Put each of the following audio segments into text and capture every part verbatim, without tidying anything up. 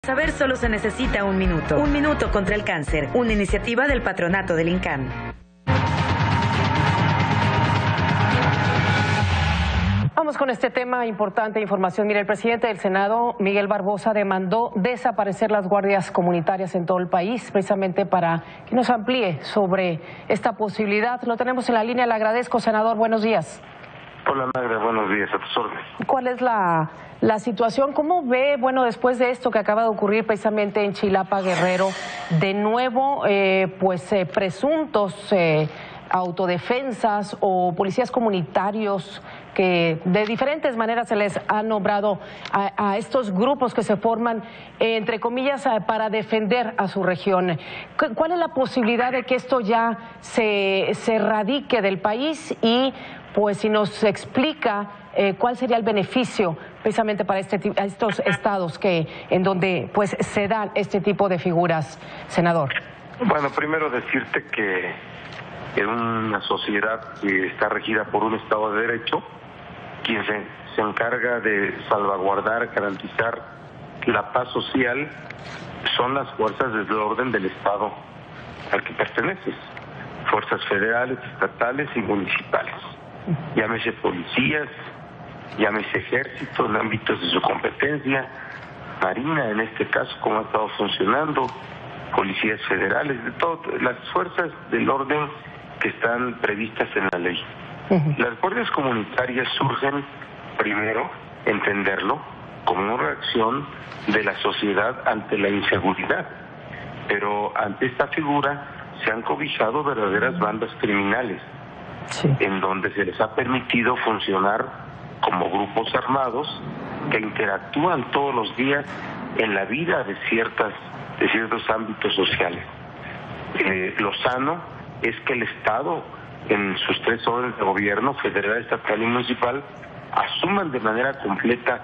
Saber solo se necesita un minuto. Un minuto contra el cáncer. Una iniciativa del Patronato del INCAN. Vamos con este tema importante, información. Mire, el presidente del Senado, Miguel Barbosa, demandó desaparecer las guardias comunitarias en todo el país, precisamente para que nos amplíe sobre esta posibilidad. Lo tenemos en la línea, le agradezco, senador, buenos días. Hola, Magda, buenos días, a tus órdenes. ¿Cuál es la, la situación? ¿Cómo ve, bueno, después de esto que acaba de ocurrir precisamente en Chilapa, Guerrero, de nuevo, eh, pues, eh, presuntos eh, autodefensas o policías comunitarios que de diferentes maneras se les ha nombrado a, a estos grupos que se forman, eh, entre comillas, para defender a su región? ¿Cuál es la posibilidad de que esto ya se, se erradique del país? Y pues si nos explica eh, cuál sería el beneficio precisamente para este, estos estados que en donde pues se dan este tipo de figuras, senador. Bueno, primero decirte que en una sociedad que está regida por un Estado de Derecho, quien se, se encarga de salvaguardar, garantizar la paz social, son las fuerzas del orden del Estado al que perteneces, fuerzas federales, estatales y municipales. Llámese policías, llámese ejército en ámbitos de su competencia, marina en este caso, como ha estado funcionando, policías federales, de todo, las fuerzas del orden que están previstas en la ley. Uh-huh. Las guardias comunitarias surgen, primero, entenderlo, como una reacción de la sociedad ante la inseguridad, pero ante esta figura se han cobijado verdaderas bandas criminales, sí, en donde se les ha permitido funcionar como grupos armados que interactúan todos los días en la vida de ciertas de ciertos ámbitos sociales. Eh, lo sano es que el Estado, en sus tres órdenes de gobierno, federal, estatal y municipal, asuman de manera completa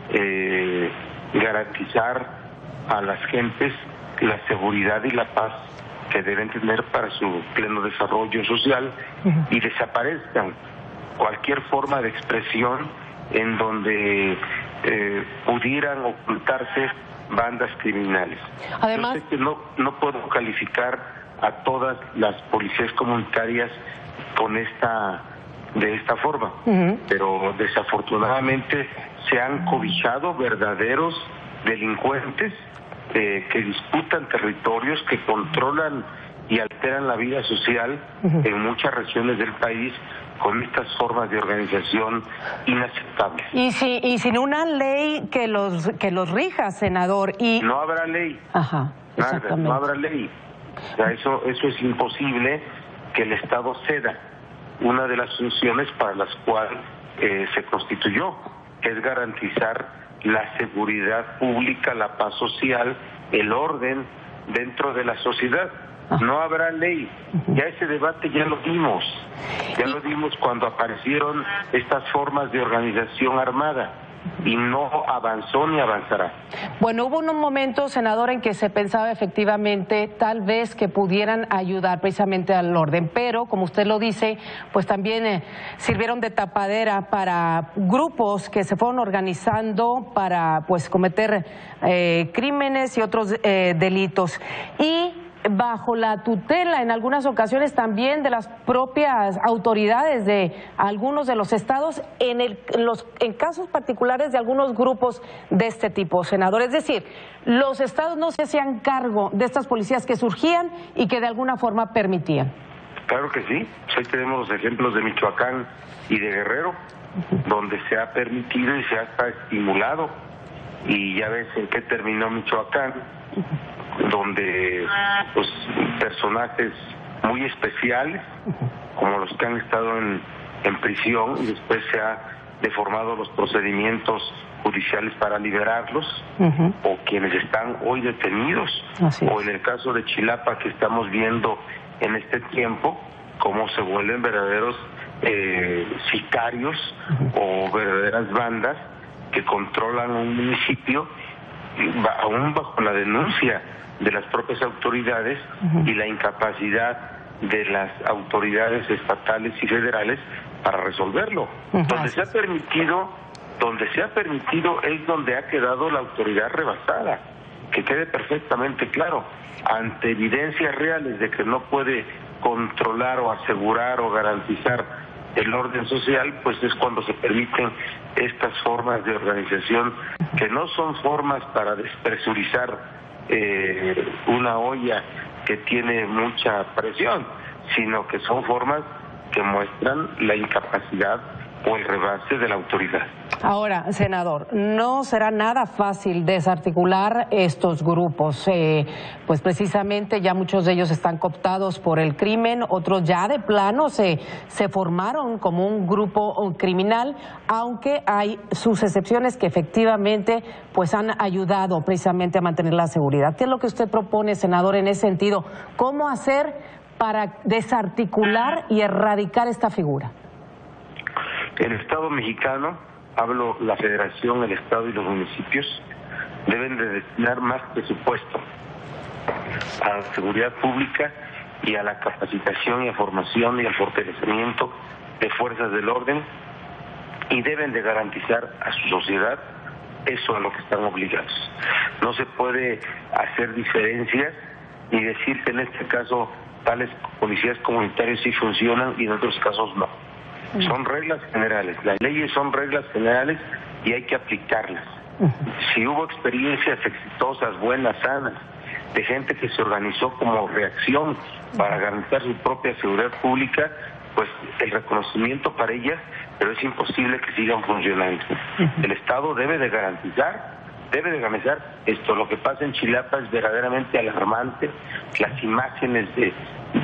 eh, garantizar a las gentes la seguridad y la paz que deben tener para su pleno desarrollo social, uh-huh, y desaparezcan cualquier forma de expresión en donde eh, pudieran ocultarse bandas criminales. Además, yo sé que no, no puedo calificar a todas las policías comunitarias con esta de esta forma, uh-huh, pero desafortunadamente se han cobijado verdaderos delincuentes eh, que disputan territorios, que controlan y alteran la vida social, uh-huh, en muchas regiones del país con estas formas de organización inaceptables. Y si y sin una ley que los que los rija, senador, y no habrá ley. Ajá, nada, no habrá ley. O sea, eso eso es imposible que el Estado ceda una de las funciones para las cuales eh, se constituyó, que es garantizar la seguridad pública, la paz social, el orden dentro de la sociedad. No habrá ley. Ya ese debate ya lo dimos. Ya lo dimos cuando aparecieron estas formas de organización armada. Y no avanzó ni avanzará. Bueno, hubo un momento, senador, en que se pensaba efectivamente tal vez que pudieran ayudar precisamente al orden, pero como usted lo dice, pues también eh, sirvieron de tapadera para grupos que se fueron organizando para pues cometer eh, crímenes y otros eh, delitos. Y bajo la tutela en algunas ocasiones también de las propias autoridades de algunos de los estados en, el, en, los, en casos particulares de algunos grupos de este tipo, senador. Es decir, los estados no se hacían cargo de estas policías que surgían y que de alguna forma permitían. Claro que sí. Hoy tenemos los ejemplos de Michoacán y de Guerrero, uh-huh, donde se ha permitido y se ha estimulado. Y ya ves en qué terminó Michoacán, uh-huh, donde pues personajes muy especiales, como los que han estado en, en prisión, y después se ha deformado los procedimientos judiciales para liberarlos, uh-huh, o quienes están hoy detenidos, o en el caso de Chilapa que estamos viendo en este tiempo, cómo se vuelven verdaderos eh, sicarios, uh-huh, o verdaderas bandas que controlan un municipio, aún bajo la denuncia de las propias autoridades, uh-huh, y la incapacidad de las autoridades estatales y federales para resolverlo. Uh-huh. Donde se ha permitido, donde se ha permitido es donde ha quedado la autoridad rebasada. que quede perfectamente claro, ante evidencias reales de que no puede controlar o asegurar o garantizar el orden social, pues es cuando se permiten estas formas de organización, que no son formas para despresurizar eh, una olla que tiene mucha presión, sino que son formas que muestran la incapacidad o el rebase de la autoridad. Ahora, senador, no será nada fácil desarticular estos grupos, eh, pues precisamente ya muchos de ellos están cooptados por el crimen, otros ya de plano se, se formaron como un grupo criminal, aunque hay sus excepciones que efectivamente pues han ayudado precisamente a mantener la seguridad. ¿Qué es lo que usted propone, senador, en ese sentido? ¿Cómo hacer para desarticular y erradicar esta figura? El Estado mexicano, hablo la Federación, el Estado y los municipios, deben de destinar más presupuesto a la seguridad pública y a la capacitación y a formación y al fortalecimiento de fuerzas del orden, y deben de garantizar a su sociedad eso a lo que están obligados. No se puede hacer diferencias ni decir que en este caso tales policías comunitarios sí funcionan y en otros casos no. Son reglas generales, las leyes son reglas generales y hay que aplicarlas. Si hubo experiencias exitosas, buenas, sanas, de gente que se organizó como reacción para garantizar su propia seguridad pública, pues el reconocimiento para ellas, pero es imposible que sigan funcionando. El Estado debe de garantizar, debe de garantizar esto. Lo que pasa en Chilapa es verdaderamente alarmante, las imágenes de,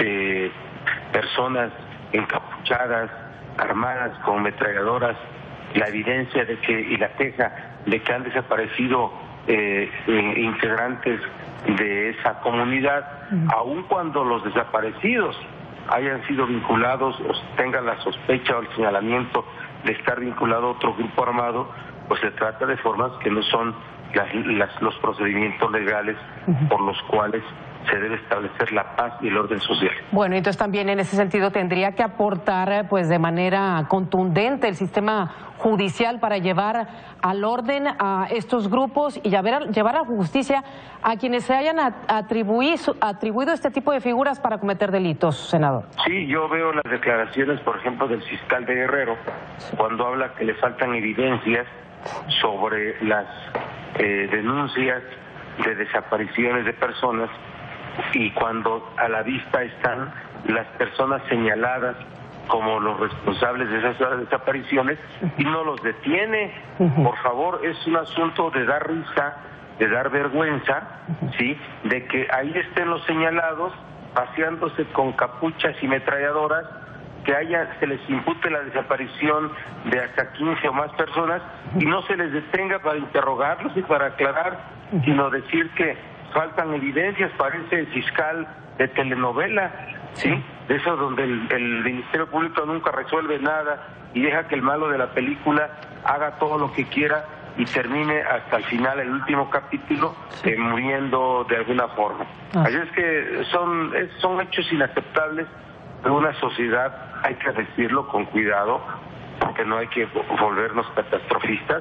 de personas encapuchadas, armadas con ametralladoras, la evidencia de que y la queja de que han desaparecido eh, eh, integrantes de esa comunidad, uh-huh. aun cuando los desaparecidos hayan sido vinculados o tengan la sospecha o el señalamiento de estar vinculado a otro grupo armado, pues se trata de formas que no son las, las, los procedimientos legales uh-huh. por los cuales se debe establecer la paz y el orden social. Bueno, entonces también en ese sentido tendría que aportar pues de manera contundente el sistema judicial para llevar al orden a estos grupos y llevar, llevar a justicia a quienes se hayan atribuido, atribuido este tipo de figuras para cometer delitos, senador. Sí, yo veo las declaraciones, por ejemplo, del fiscal de Guerrero, cuando habla que le faltan evidencias sobre las eh, denuncias de desapariciones de personas, y cuando a la vista están las personas señaladas como los responsables de esas desapariciones y no los detiene. Por favor, es un asunto de dar risa, de dar vergüenza, ¿sí? De que ahí estén los señalados paseándose con capuchas y metralladoras, que haya, se les impute la desaparición de hasta quince o más personas y no se les detenga para interrogarlos y para aclarar, sino decir que faltan evidencias. Parece el fiscal de telenovela, ¿sí? De eso donde el, el Ministerio Público nunca resuelve nada y deja que el malo de la película haga todo lo que quiera y termine hasta el final, el último capítulo, sí. eh, muriendo de alguna forma. Ah. Así es que son, es, son hechos inaceptables de una sociedad, hay que decirlo con cuidado, porque no hay que volvernos catastrofistas,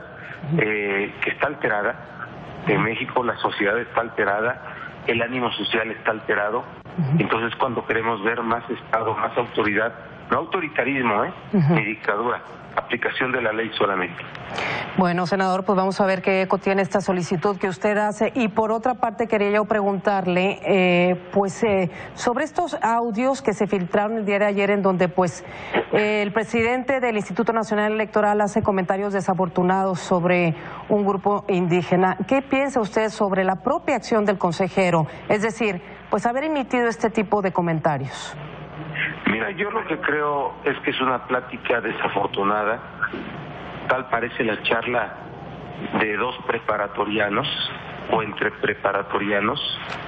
eh, que está alterada. En México la sociedad está alterada, el ánimo social está alterado, uh-huh. entonces cuando queremos ver más Estado, más autoridad, no autoritarismo, ¿eh? Uh-huh. ni dictadura, aplicación de la ley solamente. Bueno, senador, pues vamos a ver qué eco tiene esta solicitud que usted hace. Y por otra parte quería yo preguntarle, eh, pues eh, sobre estos audios que se filtraron el día de ayer en donde pues eh, el presidente del Instituto Nacional Electoral hace comentarios desafortunados sobre un grupo indígena. ¿Qué piensa usted sobre la propia acción del consejero? Es decir, pues haber emitido este tipo de comentarios. Mira, yo lo que creo es que es una plática desafortunada. Tal parece la charla de dos preparatorianos o entre preparatorianos,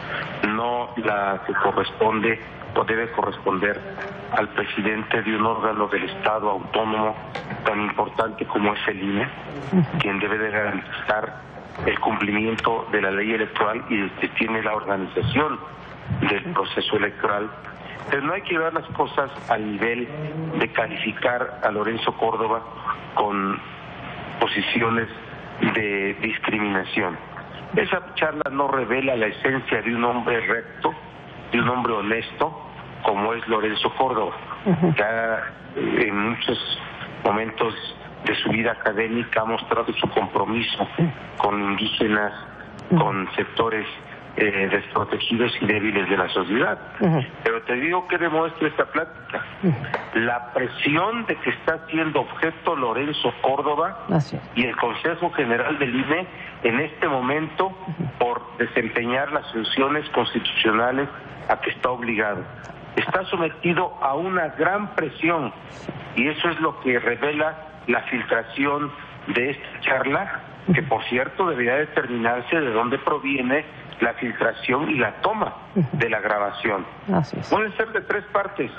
no la que corresponde o debe corresponder al presidente de un órgano del Estado autónomo tan importante como es el I N E, quien debe de garantizar el cumplimiento de la ley electoral y que tiene la organización del proceso electoral. Pero no hay que llevar las cosas al nivel de calificar a Lorenzo Córdoba con posiciones de discriminación. Esa charla no revela la esencia de un hombre recto, de un hombre honesto, como es Lorenzo Córdoba. Uh-huh. Ya en muchos momentos de su vida académica ha mostrado su compromiso con indígenas, uh-huh. con sectores eh, desprotegidos y débiles de la sociedad. Uh-huh. Pero te digo que demuestra esta plática. Uh-huh. La presión de que está siendo objeto Lorenzo Córdoba y el Consejo General del I N E en este momento uh-huh. por desempeñar las funciones constitucionales a que está obligado. Está sometido a una gran presión y eso es lo que revela la filtración de esta charla, que por cierto debería determinarse de dónde proviene la filtración y la toma de la grabación. Pueden ser de tres partes,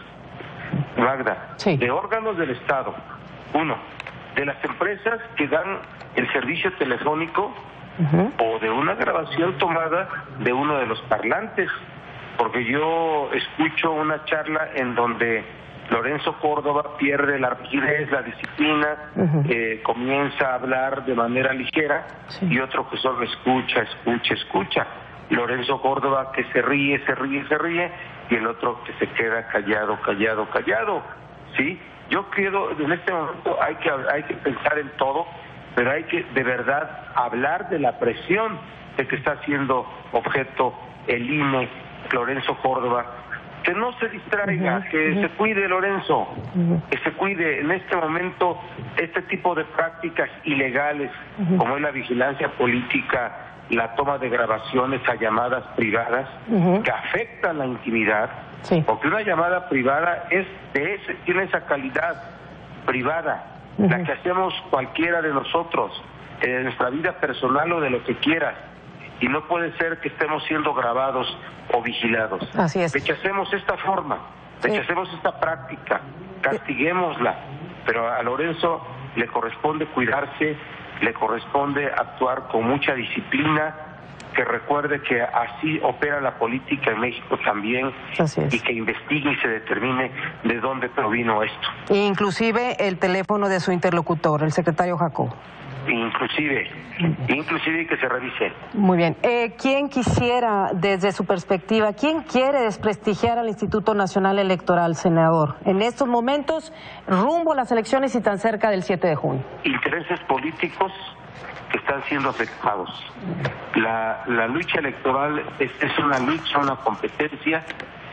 Magda, sí. de órganos del Estado. Uno, de las empresas que dan el servicio telefónico uh-huh. o de una grabación tomada de uno de los parlantes. Porque yo escucho una charla en donde Lorenzo Córdoba pierde la rigidez, la disciplina, uh-huh. eh, comienza a hablar de manera ligera, sí. y otro que solo escucha, escucha, escucha. Lorenzo Córdoba que se ríe, se ríe, se ríe, y el otro que se queda callado, callado, callado. ¿Sí? Yo quiero, en este momento hay que, hay que pensar en todo, pero hay que de verdad hablar de la presión de que está siendo objeto el I N E, Lorenzo Córdoba, que no se distraiga, uh-huh, que uh-huh. se cuide Lorenzo, uh-huh. que se cuide. En este momento, este tipo de prácticas ilegales, uh-huh. como es la vigilancia política, la toma de grabaciones a llamadas privadas, uh-huh. que afectan la intimidad, sí. porque una llamada privada es de ese, tiene esa calidad privada, uh-huh. la que hacemos cualquiera de nosotros, en nuestra vida personal o de lo que quieras. Y no puede ser que estemos siendo grabados o vigilados. Así es. Rechacemos esta forma, rechacemos sí. esta práctica, castiguémosla, pero a Lorenzo le corresponde cuidarse, le corresponde actuar con mucha disciplina, que recuerde que así opera la política en México también, así es. Y que investigue y se determine de dónde provino esto. Inclusive el teléfono de su interlocutor, el secretario Jacob. Inclusive, inclusive que se revise. Muy bien. Eh, ¿Quién quisiera, desde su perspectiva, quién quiere desprestigiar al Instituto Nacional Electoral, senador, en estos momentos, rumbo a las elecciones y tan cerca del siete de junio? Intereses políticos que están siendo afectados. La, la lucha electoral es, es una lucha, una competencia,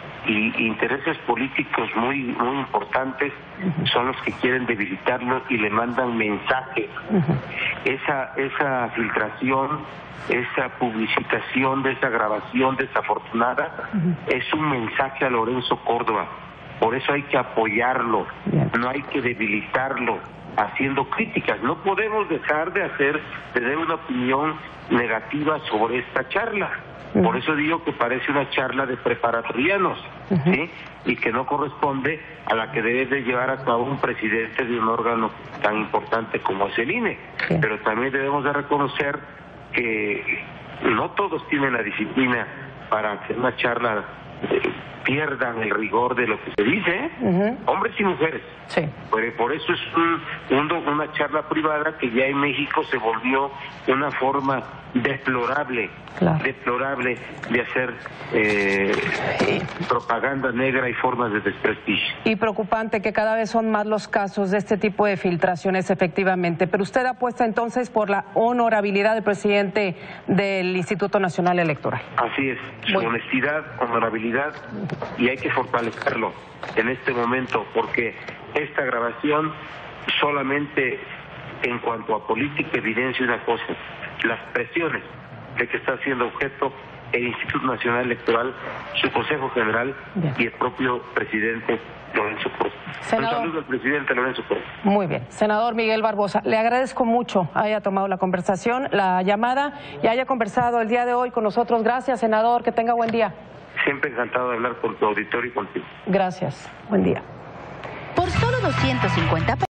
y intereses políticos muy muy importantes son los que quieren debilitarlo y le mandan mensajes. Uh-huh. Esa esa filtración, esa publicitación de esa grabación desafortunada, uh-huh. es un mensaje a Lorenzo Córdoba. Por eso hay que apoyarlo, yeah. no hay que debilitarlo haciendo críticas. No podemos dejar de hacer, de dar una opinión negativa sobre esta charla. Por eso digo que parece una charla de preparatorianos, uh-huh. ¿sí? Y que no corresponde a la que debe de llevar a cabo un presidente de un órgano tan importante como es el I N E. Sí. Pero también debemos de reconocer que no todos tienen la disciplina para hacer una charla, eh, pierdan el rigor de lo que se dice, ¿eh? Uh-huh. Hombres y mujeres. Sí. Por, por eso es un, un, una charla privada que ya en México se volvió una forma deplorable, claro. deplorable de hacer eh, sí. propaganda negra y formas de desprestigio. Y preocupante que cada vez son más los casos de este tipo de filtraciones, efectivamente. Pero usted apuesta entonces por la honorabilidad del presidente del Instituto Nacional Electoral. Así es, su bueno. honestidad, honorabilidad, y hay que fortalecerlo en este momento, porque esta grabación solamente en cuanto a política evidencia una cosa: las presiones de que está siendo objeto el Instituto Nacional Electoral, su Consejo General bien. Y el propio presidente Lorenzo Córdoba. Un saludo al presidente Lorenzo Córdoba. Muy bien. Senador Miguel Barbosa, le agradezco mucho haya tomado la conversación, la llamada, y haya conversado el día de hoy con nosotros. Gracias, senador, que tenga buen día. Siempre encantado de hablar con tu auditorio y contigo. Gracias, buen día. Por solo doscientos cincuenta